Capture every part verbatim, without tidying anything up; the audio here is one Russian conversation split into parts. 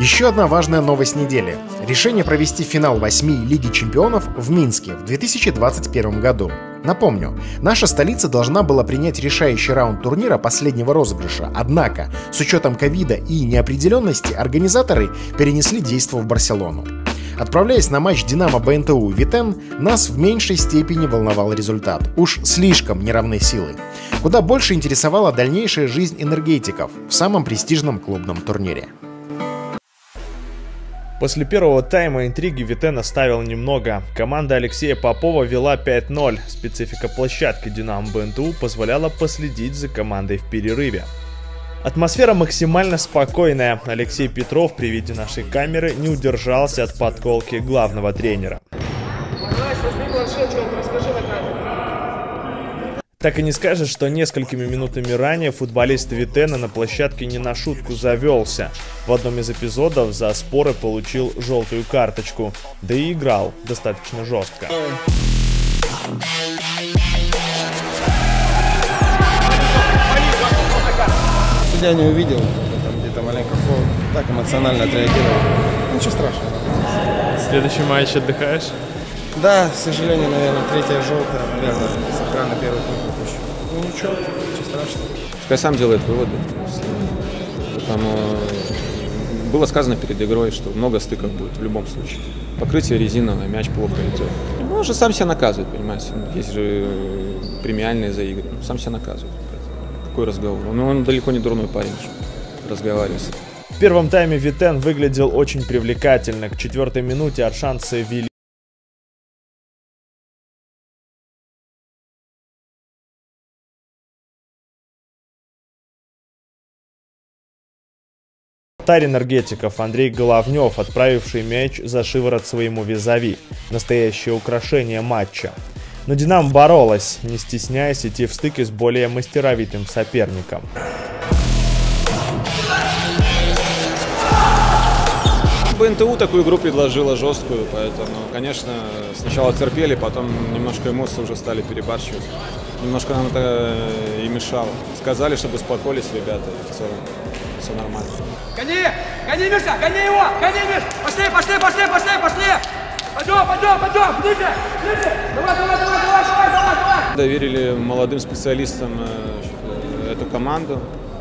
Еще одна важная новость недели. Решение провести финал восьми Лиги Чемпионов в Минске в две тысячи двадцать первом году. Напомню, наша столица должна была принять решающий раунд турнира последнего розыгрыша, однако, с учетом ковида и неопределенности, организаторы перенесли действо в Барселону. Отправляясь на матч Динамо бэ эн тэ у Витен, нас в меньшей степени волновал результат. Уж слишком неравны силы. Куда больше интересовала дальнейшая жизнь энергетиков в самом престижном клубном турнире. После первого тайма интриги Витен оставил немного. Команда Алексея Попова вела пять ноль. Специфика площадки Динамо бэ эн тэ у позволяла последить за командой в перерыве. Атмосфера максимально спокойная. Алексей Петров при виде нашей камеры не удержался от подколки главного тренера. Так и не скажешь, что несколькими минутами ранее футболист Витена на площадке не на шутку завелся. В одном из эпизодов за споры получил желтую карточку, да и играл достаточно жестко. Судья не увидел, там где-то маленько фол, так эмоционально отреагировал. Ничего страшного. Следующий матч отдыхаешь? Да, к сожалению, наверное, третья желтая, наверное, с охраны первый пункт выпущу. Ну ничего, ничего страшного. Пускай сам делает выводы. Там было сказано перед игрой, что много стыков будет в любом случае. Покрытие резиновое, мяч плохо идет. Он же сам себя наказывает, понимаете. Есть же премиальные за игры. Сам себя наказывает. Какой разговор? Он, он далеко не дурной парень, что разговаривать. В первом тайме Витен выглядел очень привлекательно. К четвертой минуте от шанса вели. Вратарь энергетиков Андрей Головнев, отправивший мяч за шиворот своему визави. Настоящее украшение матча. Но Динамо боролась, не стесняясь идти в стыке с более мастеровитым соперником. бэ эн тэ у такую игру предложила жесткую, поэтому, конечно, сначала терпели, потом немножко эмоции уже стали перебарщивать. Немножко нам это и мешало. Сказали, чтобы успокоились ребята, и в целом все нормально. Гони! Гони, Миша! Гони его! Гони, Миш! Пошли, пошли, пошли, пошли, пошли! Пойдем, пойдем, пойдем! Ближе! Ближе! Давай, давай, давай, давай, давай, давай, давай! Доверили молодым специалистам эту команду.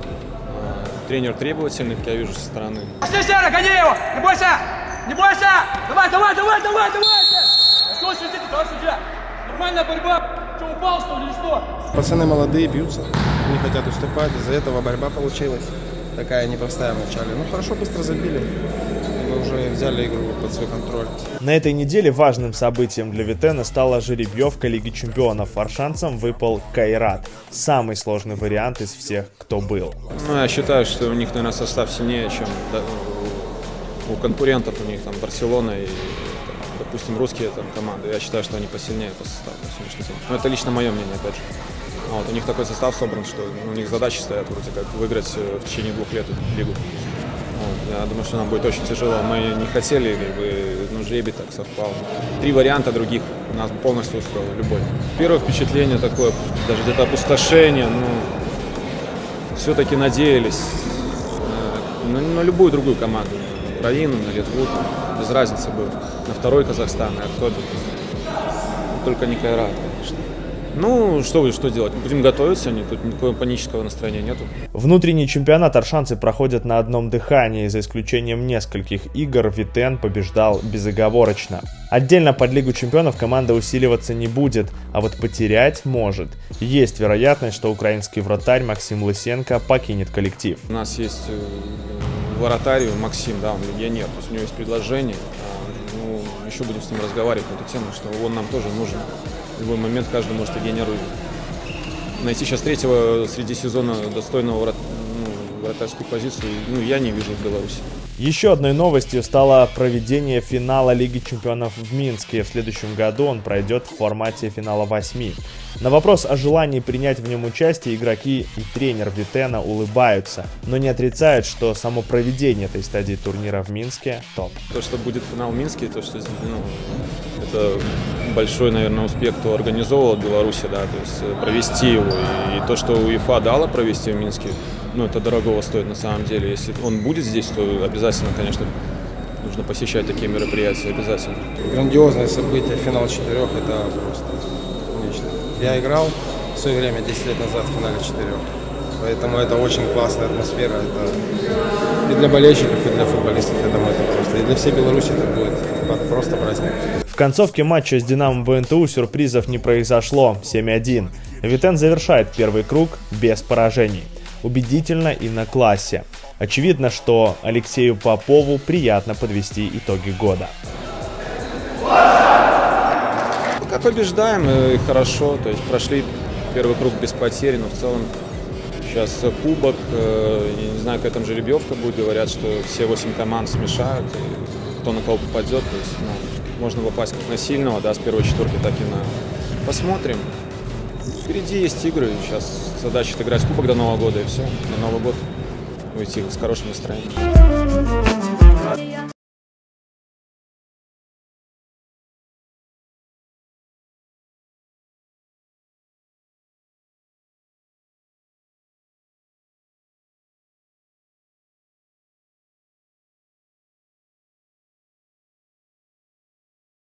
Тренер требовательный, как я вижу, со стороны. Пошли, Сера, гони его! Не бойся! Не бойся! Давай, давай, давай, давай, давай! Что, сидите, товарищ судья? Нормальная борьба! Что, упал, что ли, или что? Пацаны молодые, бьются, не хотят уступать, из-за этого борьба получилась. Такая непростая в начале. Ну хорошо, быстро забили. Мы уже взяли игру под свой контроль. На этой неделе важным событием для Витена стала жеребьевка Лиги Чемпионов. Аршанцам выпал Кайрат. Самый сложный вариант из всех, кто был. Ну, я считаю, что у них, наверное, состав сильнее, чем да, у конкурентов. У них там Барселона и, там, допустим, русские там, команды. Я считаю, что они посильнее по составу на сегодняшний день. Но это лично мое мнение, опять же. Вот, у них такой состав собран, что у них задачи стоят вроде как выиграть в течение двух лет эту лигу. Вот, я думаю, что нам будет очень тяжело. Мы не хотели, как бы, ну, жребий так совпал. Три варианта других нас полностью устроило, любой. Первое впечатление такое, даже где-то опустошение, ну, все-таки надеялись на, на любую другую команду. На Украину, на Литву, без разницы было. На второй Казахстан, а кто бы. Только не Кайрат, конечно. Ну, что, что делать? Будем готовиться, тут никакого панического настроения нету. Внутренний чемпионат аршанцы проходят на одном дыхании. За исключением нескольких игр Витен побеждал безоговорочно. Отдельно под Лигу Чемпионов команда усиливаться не будет, а вот потерять может. Есть вероятность, что украинский вратарь Максим Лысенко покинет коллектив. У нас есть вратарь Максим, да, он легионер, то есть у него есть предложение. Ну, еще будем с ним разговаривать на эту тему, что он нам тоже нужен. В любой момент каждый может легионеру найти сейчас третьего среди сезона достойного врат, ну, вратарскую позицию, ну, я не вижу в Беларуси. Еще одной новостью стало проведение финала Лиги Чемпионов в Минске. В следующем году он пройдет в формате финала восьми. На вопрос о желании принять в нем участие игроки и тренер Витена улыбаются, но не отрицают, что само проведение этой стадии турнира в Минске топ. То, что будет финал в Минске, то, что, ну, это большой, наверное, успех, кто организовывал в Беларуси, да, то есть провести его. И то, что УЕФА дала провести в Минске, ну, это дорогого стоит на самом деле. Если он будет здесь, то обязательно, конечно, нужно посещать такие мероприятия, обязательно. Грандиозное событие, финал четырех, это просто нечто. Я играл в свое время, десять лет назад, в финале четырех. Поэтому это очень классная атмосфера. Это и для болельщиков, и для футболистов, я думаю, это просто. И для всей Беларуси это будет просто праздник. В концовке матча с «Динамо» БНТУ сюрпризов не произошло. семь один. Витен завершает первый круг без поражений. Убедительно и на классе. Очевидно, что Алексею Попову приятно подвести итоги года. Пока побеждаем, и хорошо. То есть прошли первый круг без потерь, но в целом сейчас кубок. Я не знаю, какая там жеребьевка будет. Говорят, что все восемь команд смешают, и кто на кого попадет. То есть, ну, можно попасть как на сильного, да, с первой четверки, так и на... Посмотрим. Впереди есть игры. Сейчас задача отыграть кубок до Нового года, и все. На Новый год уйти с хорошим настроением.